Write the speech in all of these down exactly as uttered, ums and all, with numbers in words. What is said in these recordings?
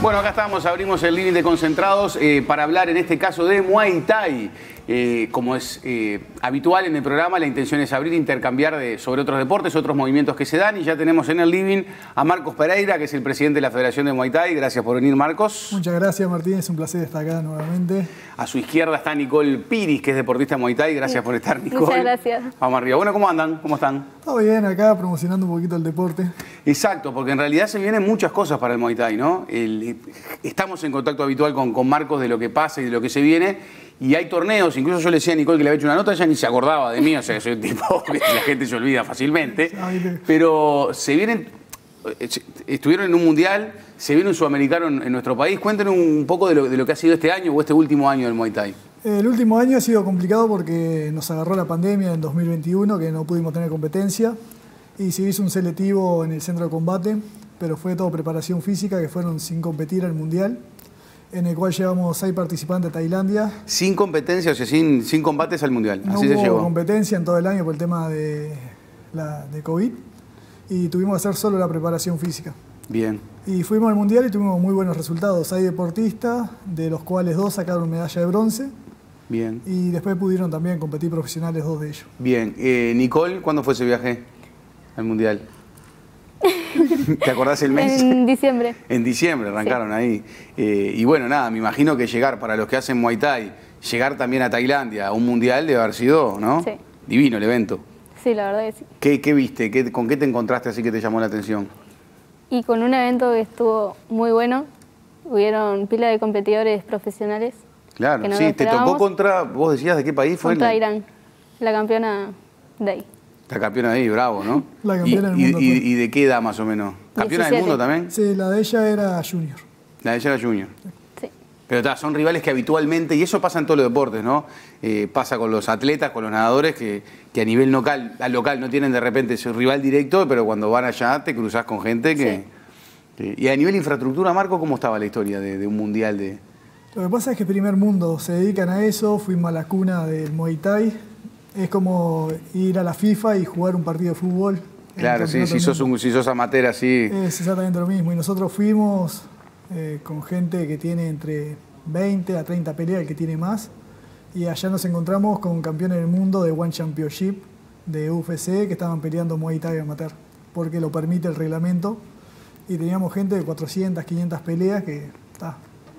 Bueno, acá estamos, abrimos el living de Concentrados eh, para hablar en este caso de Muay Thai. Eh, como es eh, habitual en el programa, la intención es abrir e intercambiar de, sobre otros deportes, otros movimientos que se dan. Y ya tenemos en el living a Marcos Pereira, que es el presidente de la Federación de Muay Thai. Gracias por venir, Marcos. Muchas gracias, Martín. Es un placer estar acá nuevamente. A su izquierda está Nicole Piris, que es deportista de Muay Thai. Gracias por estar, Nicole. Muchas gracias. Vamos arriba. Bueno, ¿cómo andan? ¿Cómo están? Todo bien, acá promocionando un poquito el deporte. Exacto, porque en realidad se vienen muchas cosas para el Muay Thai, ¿no? El, estamos en contacto habitual con, con Marcos de lo que pasa y de lo que se viene. Y hay torneos, incluso yo le decía a Nicole que le había hecho una nota, ella ni se acordaba de mí, o sea, soy un tipo que la gente se olvida fácilmente. Pero se vienen, estuvieron en un mundial, se viene un sudamericano en, en nuestro país. Cuéntenos un poco de lo, de lo que ha sido este año o este último año del Muay Thai. El último año ha sido complicado porque nos agarró la pandemia en dos mil veintiuno, que no pudimos tener competencia, y se hizo un selectivo en el centro de combate, pero fue todo preparación física, que fueron sin competir al mundial, en el cual llevamos seis participantes a Tailandia. Sin competencia, o sea, sin, sin combates al mundial, no así se llevó. No hubo competencia en todo el año por el tema de, la, de COVID, y tuvimos que hacer solo la preparación física. Bien. Y fuimos al mundial y tuvimos muy buenos resultados. Hay deportistas, de los cuales dos sacaron medalla de bronce. Bien. Y después pudieron también competir profesionales, dos de ellos. Bien. Eh, Nicole, ¿cuándo fue ese viaje al mundial? ¿Te acordás el mes? En diciembre. En diciembre arrancaron, sí. Ahí. Eh, y bueno, nada, me imagino que llegar, para los que hacen Muay Thai, llegar también a Tailandia, a un mundial debe haber sido, ¿no? Sí. Divino el evento. Sí, la verdad que sí. ¿Qué, qué viste? ¿Qué, ¿Con qué te encontraste así que te llamó la atención? Y con un evento que estuvo muy bueno. Hubieron pila de competidores profesionales. Claro, que no sí, te tocó contra, vos decías, ¿de qué país fue? Contra la... Irán, la campeona de ahí. La campeona de ahí, bravo, ¿no? La campeona y, del mundo. Y, y, ¿Y de qué edad más o menos? ¿Campeona del mundo también? Sí, la de ella era junior. La de ella era junior. Sí. Pero ta, son rivales que habitualmente, y eso pasa en todos los deportes, ¿no? Eh, pasa con los atletas, con los nadadores, que, que a nivel local, al local no tienen de repente su rival directo, pero cuando van allá te cruzás con gente que... Sí. que y a nivel infraestructura, Marco, ¿cómo estaba la historia de, de un mundial de...? Lo que pasa es que primer mundo se dedican a eso, fuimos a la cuna del Muay Thai. Es como ir a la FIFA y jugar un partido de fútbol. Claro, sí, si sos, un, si sos amateur así... Es exactamente lo mismo. Y nosotros fuimos eh, con gente que tiene entre veinte a treinta peleas, el que tiene más. Y allá nos encontramos con campeones del mundo de One Championship, de U F C, que estaban peleando Muay Thai amateur, porque lo permite el reglamento. Y teníamos gente de cuatrocientas, quinientas peleas que... está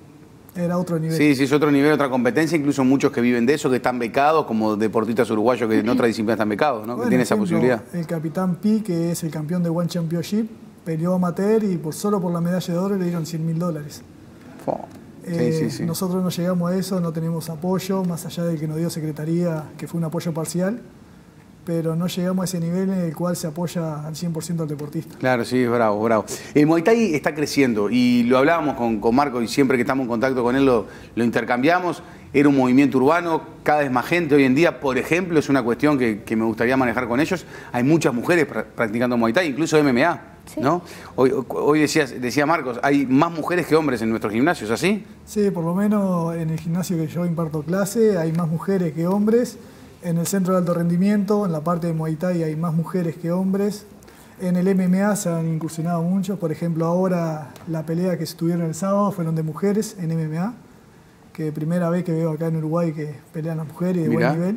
Era otro nivel. Sí, sí, es otro nivel, otra competencia. Incluso muchos que viven de eso, que están becados, como deportistas uruguayos que en otra disciplina están becados, ¿no? Bueno, que tienen esa posibilidad. El capitán Pi, que es el campeón de One Championship, peleó amateur y por, solo por la medalla de oro le dieron cien mil dólares. Oh. Eh, sí, sí, sí. Nosotros no llegamos a eso, no tenemos apoyo, más allá del que nos dio Secretaría, que fue un apoyo parcial. Pero no llegamos a ese nivel en el cual se apoya al cien por ciento al deportista. Claro, sí, es bravo, bravo. El Muay Thai está creciendo y lo hablábamos con, con Marco y siempre que estamos en contacto con él lo, lo intercambiamos. Era un movimiento urbano, cada vez más gente. Hoy en día, por ejemplo, es una cuestión que, que me gustaría manejar con ellos. Hay muchas mujeres pr practicando Muay Thai, incluso M M A. Sí. ¿No? Hoy, hoy decías, decía Marcos, hay más mujeres que hombres en nuestros gimnasios, ¿así? Sí, por lo menos en el gimnasio que yo imparto clase hay más mujeres que hombres. En el centro de alto rendimiento, en la parte de Muay Thai hay más mujeres que hombres. En el M M A se han incursionado muchos. Por ejemplo, ahora la pelea que estuvieron el sábado fueron de mujeres en M M A, que primera vez que veo acá en Uruguay que pelean las mujeres de Mirá. buen nivel.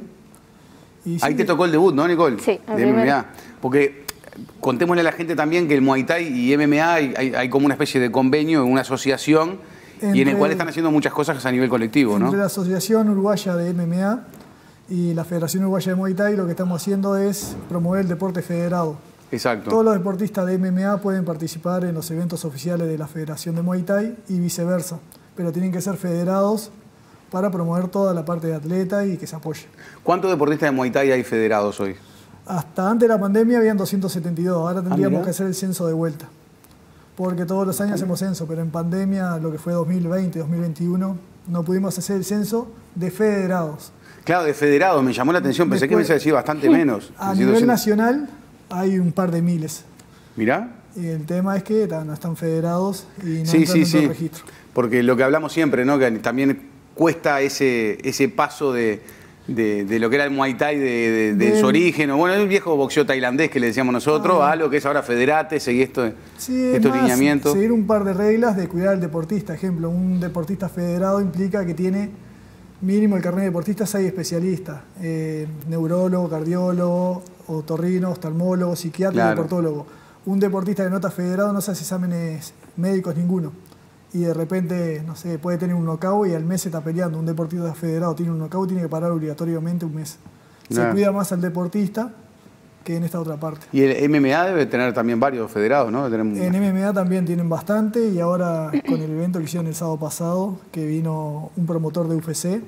Y Ahí sí, te tocó el debut, ¿no, Nicole? Sí, de M M A. Porque contémosle a la gente también que el Muay Thai y M M A hay, hay, hay como una especie de convenio, una asociación, entre, y en el cual están haciendo muchas cosas a nivel colectivo, ¿no? Entre la Asociación Uruguaya de M M A y la Federación Uruguaya de Muay Thai, lo que estamos haciendo es promover el deporte federado. Exacto. Todos los deportistas de M M A pueden participar en los eventos oficiales de la Federación de Muay Thai y viceversa, pero tienen que ser federados para promover toda la parte de atleta y que se apoye. ¿Cuántos deportistas de Muay Thai hay federados hoy? Hasta antes de la pandemia habían doscientos setenta y dos, ahora tendríamos ah, que hacer el censo de vuelta, porque todos los años hacemos censo, pero en pandemia, lo que fue dos mil veinte, dos mil veintiuno, no pudimos hacer el censo de federados. Claro, de federados, me llamó la atención, pensé Después, que me iba a decir bastante menos. A nivel doscientos nacional hay un par de miles. Mirá. Y el tema es que no están federados y no sí, entran sí, en sí. el registro. Porque lo que hablamos siempre, ¿no? Que también cuesta ese, ese paso de, de, de lo que era el Muay Thai, de, de, de Del- su origen, o bueno, el viejo boxeo tailandés que le decíamos nosotros, Ah. a lo que es ahora Federate, seguí esto, Sí, es estos más, lineamientos. seguir un par de reglas de cuidar al deportista. Ejemplo, un deportista federado implica que tiene mínimo el carnet de deportista seis especialistas. Eh, neurólogo, cardiólogo, otorrino, oftalmólogo, psiquiatra y Claro. deportólogo. Un deportista que no está federado no se hace exámenes médicos ninguno. Y de repente, no sé, puede tener un knockout y al mes se está peleando. Un deportista federado tiene un knockout, tiene que parar obligatoriamente un mes. Se Claro. cuida más al deportista que en esta otra parte. Y el M M A debe tener también varios federados, ¿no? Debe tener- En M M A también tienen bastante y ahora con el evento que hicieron el sábado pasado, que vino un promotor de U F C,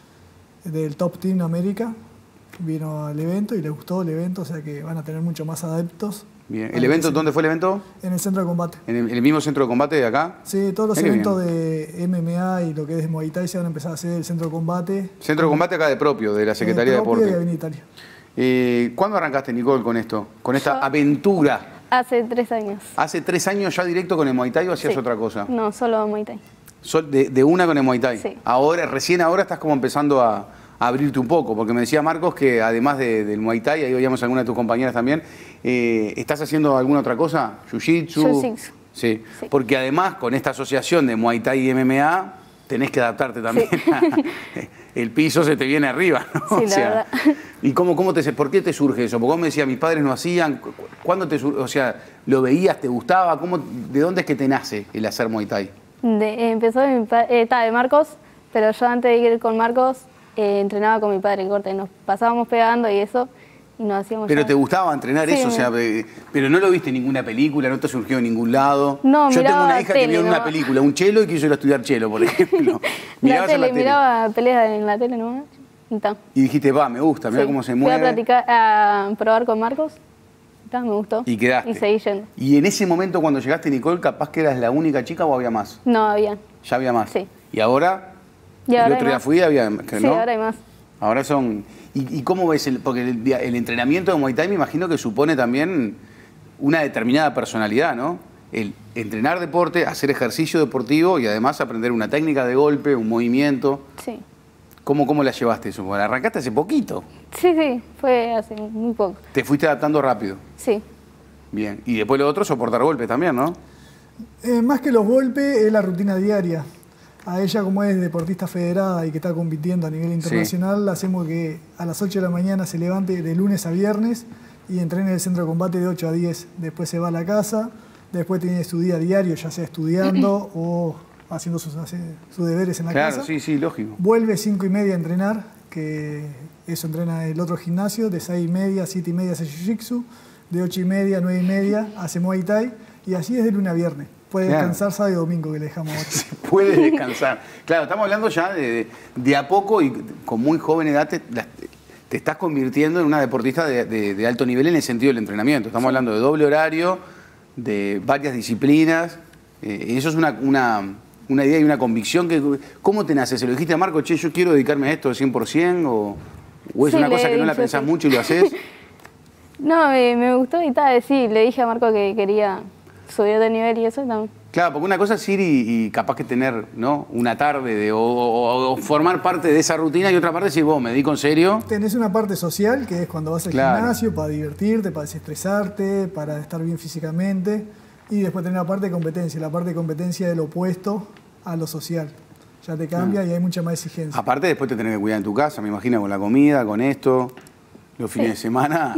del Top Team América, vino al evento y le gustó el evento, o sea que van a tener mucho más adeptos. Bien. Van ¿El a evento crecer. dónde fue el evento? En el centro de combate. ¿En el, en el mismo centro de combate de acá? Sí, todos los Qué bien. eventos de M M A y lo que es de Muay Thai se van a empezar a hacer en el centro de combate. Centro de combate acá de propio, de la Secretaría de Eh, propio y Deporte. Avenida Italia. Eh, ¿Cuándo arrancaste, Nicole, con esto? Con esta Yo- aventura. Hace tres años. ¿Hace tres años ya directo con el Muay Thai o hacías Sí. otra cosa? No, solo Muay Thai. Sol- De, de una con el Muay Thai. Sí. Ahora, recién ahora estás como empezando a, a abrirte un poco, porque me decía Marcos que además de- del Muay Thai, ahí oíamos a alguna de tus compañeras también, eh, ¿estás haciendo alguna otra cosa? ¿Jiu-Jitsu? Jiu-Jitsu. Sí. Sí. Porque además con esta asociación de Muay Thai y M M A, tenés que adaptarte también. a- el piso se te viene arriba, ¿no? Sí, la verdad. ¿Y cómo, cómo te, por qué te surge eso? Porque vos me decías, mis padres no hacían. cu- cu- ¿Cuándo te surge? O sea, ¿lo veías, te gustaba? ¿Cómo, ¿De dónde es que te nace el hacer Muay Thai? De- empezó de, mi pa- eh, estaba de Marcos, pero yo antes de ir con Marcos eh, entrenaba con mi padre, corte. Nos pasábamos pegando y eso, y nos hacíamos. Pero ya- te gustaba entrenar Sí, eso, o me- sea, eh, pero no lo viste en ninguna película, no te surgió en ningún lado. No, Yo tengo miraba una hija que tele, vio en una ¿no? película, un chelo, y quiso ir a estudiar chelo, por ejemplo. La Mirabas en tele, tele. miraba peleas en la tele nomás. Y ta. Y dijiste, va, me gusta, mira Sí. cómo se Fui a mueve. practicar, a probar con Marcos. Y ta, me gustó. Y quedaste. Y seguí yendo. Y en ese momento cuando llegaste, Nicole, capaz que eras la única chica o había más. No había. Ya había más. Sí. Y ahora, Y el ahora otro hay día más. fui, había, que Sí, ¿no? ahora hay más. Ahora son... ¿Y, y cómo ves? El, porque el, el entrenamiento de Muay Thai me imagino que supone también una determinada personalidad, ¿no? El entrenar deporte, hacer ejercicio deportivo y además aprender una técnica de golpe, un movimiento. Sí. ¿Cómo, cómo la llevaste eso? Porque la arrancaste hace poquito. Sí, sí, fue hace muy poco. Te fuiste adaptando rápido. Sí. Bien. Y después lo otro, soportar golpes también, ¿no? Eh, más que los golpes, es la rutina diaria. A ella, como es deportista federada y que está compitiendo a nivel internacional, hacemos que a las ocho de la mañana se levante de lunes a viernes y entrene en el centro de combate de ocho a diez. Después se va a la casa, después tiene su día diario, ya sea estudiando o haciendo sus, hace- sus deberes en la Claro, casa. sí, sí, lógico. Vuelve cinco y media a entrenar, que eso entrena el otro gimnasio, de seis y media a siete y media hace jiu-jitsu, de ocho y media a nueve y media hace Muay Thai, y así es de lunes a viernes. Puede Claro. descansar sábado y domingo, que le dejamos ahora. Puedes descansar. Claro, estamos hablando ya de, de, de a poco y con muy joven edad te, la- te estás convirtiendo en una deportista de, de- de alto nivel en el sentido del entrenamiento. Estamos hablando de doble horario, de varias disciplinas. Eh, y eso es una, una, una idea y una convicción. Que, ¿Cómo te nace? ¿Se lo dijiste a Marco? Che, yo quiero dedicarme a esto al cien por ciento o, o es Sí, una le cosa que he no la dicho, pensás sí. mucho y lo haces? No, me, me gustó y tal, sí, le dije a Marco que quería subir de nivel y eso y también. Claro, porque una cosa es ir y, y capaz que tener, ¿no?, una tarde de, o, o- o formar parte de esa rutina y otra parte es decir, vos, me dedico en serio. Tenés una parte social, que es cuando vas al Claro. gimnasio, para divertirte, para desestresarte, para estar bien físicamente. Y después tenés la parte de competencia. La parte de competencia es lo opuesto a lo social. Ya te cambia y hay mucha más exigencia. Aparte, después te tenés que cuidar en tu casa, me imagino, con la comida, con esto, los fines de semana.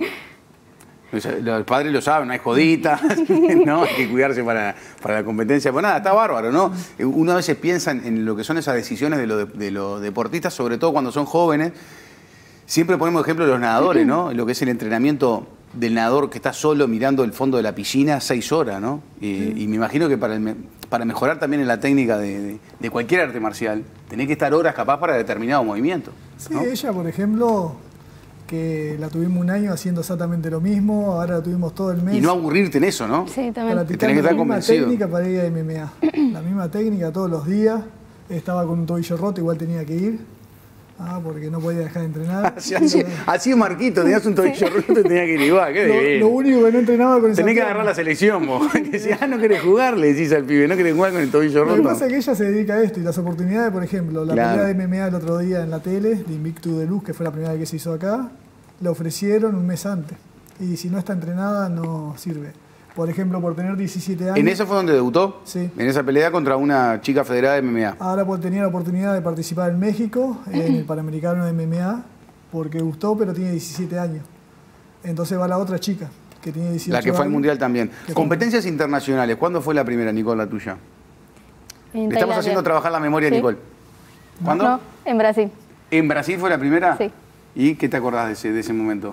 Los, los padres lo saben, no hay joditas, ¿no? Hay que cuidarse para, para la competencia. Pues nada, está bárbaro, ¿no? Uno a veces piensa en, en lo que son esas decisiones de, lo de, de los deportistas, sobre todo cuando son jóvenes. Siempre ponemos ejemplo de los nadadores, ¿no? Lo que es el entrenamiento del nadador que está solo mirando el fondo de la piscina seis horas, ¿no? Y, y me imagino que para, el me- para mejorar también en la técnica de, de- de cualquier arte marcial, tenés que estar horas capaz para determinado movimiento. Sí, ¿no? ella, por ejemplo, que la tuvimos un año haciendo exactamente lo mismo, ahora la tuvimos todo el mes. Y no aburrirte en eso, ¿no? Sí, también. Tenés que Practicando estar la misma convencido. técnica para ir a M M A. La misma técnica todos los días. Estaba con un tobillo roto, igual tenía que ir. Ah, porque no podía dejar de entrenar. Así, así, así es Marquito, tenías un tobillo roto y tenías que ir igual. Qué lo, divino. lo único que no entrenaba con esa Tenés que pierna. agarrar la selección, vos. Que decís, ah, no querés jugar, le decís al pibe, no querés jugar con el tobillo Lo que roto. pasa es que ella se dedica a esto y las oportunidades, por ejemplo, la Claro. pelea de M M A el otro día en la tele, de Invictus de Luz, que fue la primera vez que se hizo acá, la ofrecieron un mes antes. Y si no está entrenada, no sirve. Por ejemplo, por tener diecisiete años. ¿En eso fue donde debutó? Sí. En esa pelea contra una chica federada de M M A. Ahora pues, tenía la oportunidad de participar en México, en el Panamericano de M M A, porque gustó, pero tiene diecisiete años. Entonces va la otra chica, que tiene dieciocho La que fue al años, Mundial también. que fue- Competencias internacionales. ¿Cuándo fue la primera, Nicole, la tuya? En Le estamos Tailandia. haciendo trabajar la memoria de Sí. Nicole. ¿Cuándo? No, en Brasil. ¿En Brasil fue la primera? Sí. ¿Y qué te acordás de ese, de ese momento?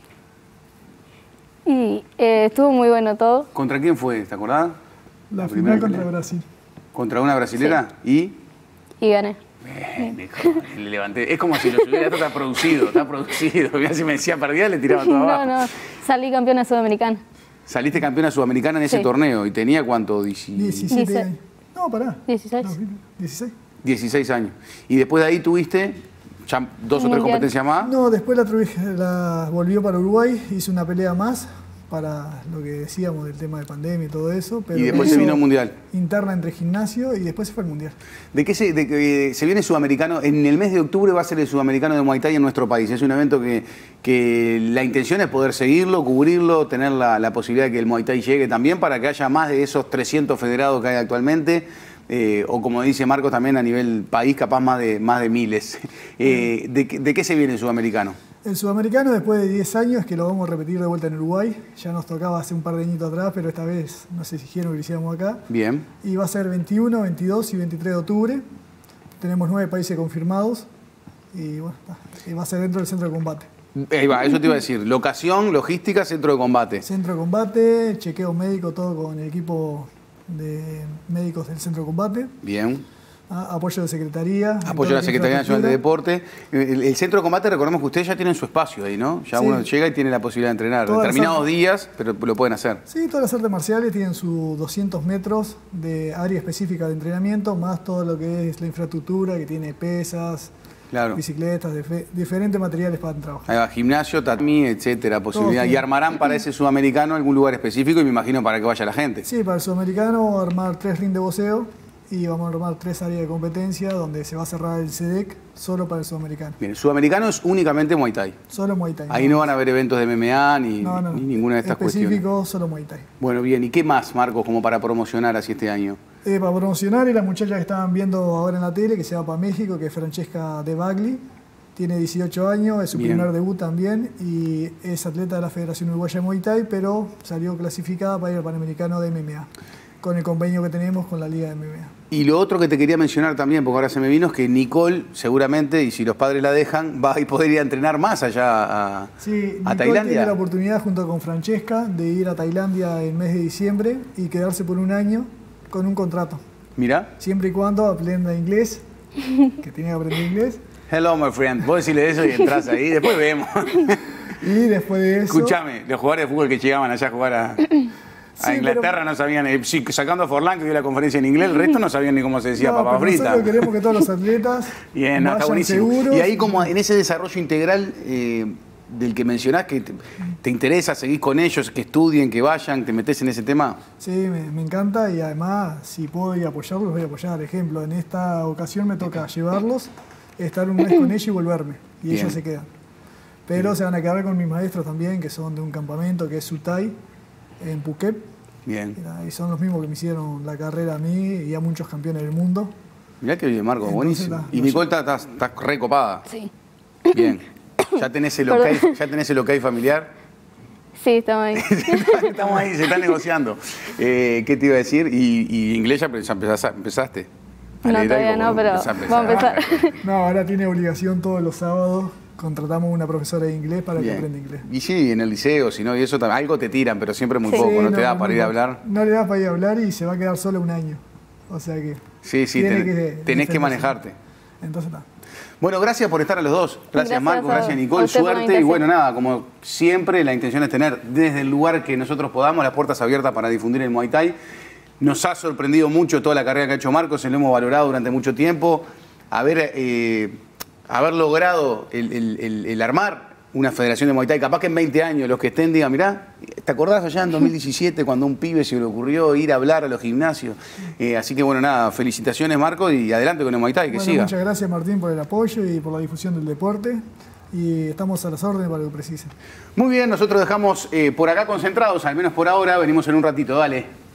Y eh, estuvo muy bueno todo. ¿Contra quién fue? ¿Te acordás? La, primera final contra pelea. Brasil. ¿Contra una brasilera? ¿Y? Y gané. Bien, hijo, le levanté. Es como si lo subiera, esto está producido, está producido. Mirá, si me decía perdida, le tiraba todo abajo. No, no, salí campeona sudamericana. Saliste campeona sudamericana en ese Sí. torneo y tenía cuánto? Dieci- diecisiete Dice- años. No, pará. dieciséis. No, dieciséis. dieciséis años. Y después de ahí tuviste ya dos o tres Mundial. competencias más. No, después la, tuve- la volvió para Uruguay, hizo una pelea más para lo que decíamos del tema de pandemia y todo eso. Pero Y después se hizo vino al Mundial. Interna entre gimnasio y después se fue al Mundial. ¿De qué se, de que se viene sudamericano? En el mes de octubre va a ser el sudamericano de Muay Thai en nuestro país. Es un evento que, que la intención es poder seguirlo, cubrirlo, tener la, la posibilidad de que el Muay Thai llegue también para que haya más de esos trescientos federados que hay actualmente. Eh, o como dice Marcos también a nivel país, capaz más de, más de miles. Eh, ¿de, qué- ¿De qué se viene el sudamericano? El sudamericano, después de diez años, que lo vamos a repetir de vuelta en Uruguay, ya nos tocaba hace un par de añitos atrás, pero esta vez nos exigieron que lo hiciéramos acá. Bien. Y va a ser veintiuno, veintidós y veintitrés de octubre. Tenemos nueve países confirmados y bueno, y va a ser dentro del centro de combate. Ahí va, eso te iba a decir. Locación, logística, centro de combate. Centro de combate, chequeo médico, todo con el equipo de médicos del centro de combate. Bien. Ah, apoyo de secretaría. en Apoyo toda a la Secretaría Nacional de infraestructura. Deporte. El, el centro de combate, recordemos que ustedes ya tienen su espacio ahí, ¿no? Ya Sí. uno llega y tiene la posibilidad de entrenar. Todas las Determinados artes. días, pero lo pueden hacer. Sí, todas las artes marciales tienen sus doscientos metros de área específica de entrenamiento, más todo lo que es la infraestructura, que tiene pesas, Claro. bicicletas, dife- diferentes materiales para trabajar. Ahí va, gimnasio, tatami, etcétera, posibilidad. Todo. Y armarán para ese sudamericano algún lugar específico y me imagino para que vaya la gente. Sí, para el sudamericano vamos a armar tres rings de boxeo y vamos a armar tres áreas de competencia donde se va a cerrar el C E D E C solo para el sudamericano. Bien, el sudamericano es únicamente Muay Thai. Solo Muay Thai. Ahí no van a haber eventos de M M A ni, No, no, no. ni ninguna de estas Específico, cuestiones. solo Muay Thai. Bueno, bien. ¿Y qué más, Marcos, como para promocionar así este año? Eh, para promocionar, y la muchacha que estaban viendo ahora en la tele, que se va para México, que es Francesca De Bagli, tiene dieciocho años, es su Bien. primer debut también, y es atleta de la Federación Uruguaya de Muay Thai, pero salió clasificada para ir al Panamericano de M M A, con el convenio que tenemos con la Liga de M M A. Y lo otro que te quería mencionar también, porque ahora se me vino, es que Nicole seguramente, y si los padres la dejan, va a poder ir a entrenar más allá a, Sí, a Nicole tiene Tailandia. la oportunidad junto con Francesca de ir a Tailandia en el mes de diciembre y quedarse por un año con un contrato, Mirá. siempre y cuando aprenda inglés, que tiene que aprender inglés, Hello, my friend. Vos decirle eso y entras ahí, después vemos. y después de eso... Escúchame, los jugadores de fútbol que llegaban allá a jugar a, a Sí, Inglaterra no sabían, eh, sí, sacando a Forlán que dio la conferencia en inglés, el resto no sabían ni cómo se decía No, papa pero frita. nosotros queremos que todos los atletas Bien, no, está vayan buenísimo. seguros. Y ahí como en ese desarrollo integral eh, del que mencionás, que te, te interesa, seguís con ellos, que estudien, que vayan, te metés en ese tema. Sí, me, me encanta y además si puedo ir a apoyarlos, voy a apoyar. Ejemplo, en esta ocasión me toca llevarlos, estar un mes con ellos y volverme. Y Bien. ellos se quedan. Pero se van a quedar con mis maestros también, que son de un campamento que es Sutai, en Phuket. Bien. Y son los mismos que me hicieron la carrera a mí y a muchos campeones del mundo. Mirá que bien, Marco, Entonces, buenísimo. está, Y lo Nicole está, está, está recopada. Sí. Bien. Ya tenés el ok, ya tenés el ok familiar. Sí, estamos ahí. Estamos ahí, se está negociando. Eh, ¿Qué te iba a decir? Y, y inglés ya empezás- empezaste. No, Alegra, todavía como no, pero empezá, empezá. vamos a empezar. No, ahora tiene obligación todos los sábados. Contratamos una profesora de inglés para Bien. que aprenda inglés. Y sí, en el liceo, si no, y eso también, algo te tiran, pero siempre muy Sí. poco, ¿no Sí, te da no, para no, ir a no. hablar? No le da para ir a hablar y se va a quedar solo un año. O sea que... Sí, sí, tiene ten- que tenés que defenderse. manejarte. Entonces está. Bueno, gracias por estar a los dos. Gracias, Gracias Marco, a- gracias a Nicole, usted por la suerte. Y invitación. bueno, nada, como siempre, la intención es tener desde el lugar que nosotros podamos las puertas abiertas para difundir el Muay Thai. Nos ha sorprendido mucho toda la carrera que ha hecho Marco, se lo hemos valorado durante mucho tiempo. Haber eh, haber logrado el, el, el, el armar una federación de Muay Thai. Capaz que en veinte años los que estén digan, mirá, ¿te acordás allá en dos mil diecisiete cuando a un pibe se le ocurrió ir a hablar a los gimnasios? Eh, así que bueno, nada, felicitaciones Marco y adelante con el Muay Thai, que bueno, siga. Muchas gracias Martín por el apoyo y por la difusión del deporte. Y estamos a las órdenes para lo que precisen. Muy bien, nosotros dejamos eh, por acá concentrados, al menos por ahora, venimos en un ratito, dale.